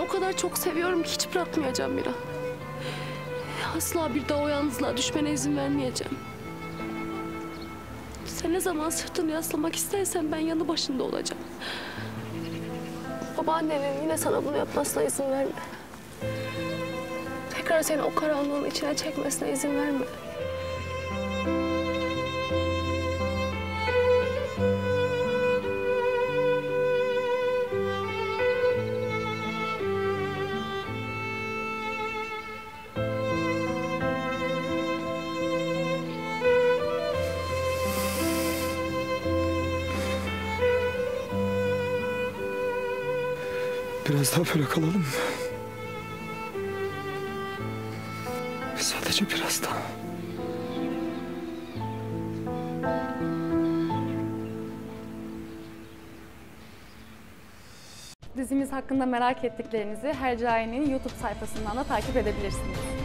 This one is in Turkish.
o kadar çok seviyorum ki hiç bırakmayacağım Miran. Asla bir daha o yalnızlığa düşmene izin vermeyeceğim. Sen ne zaman sırtını yaslamak istersen ben yanı başında olacağım. Babaannenin yine sana bunu yapmasına izin verme. Tekrar seni o karanlığın içine çekmesine izin verme. Biraz daha böyle kalalım mı? Sadece biraz daha. Dizimiz hakkında merak ettiklerinizi Hercai'nin YouTube sayfasından da takip edebilirsiniz.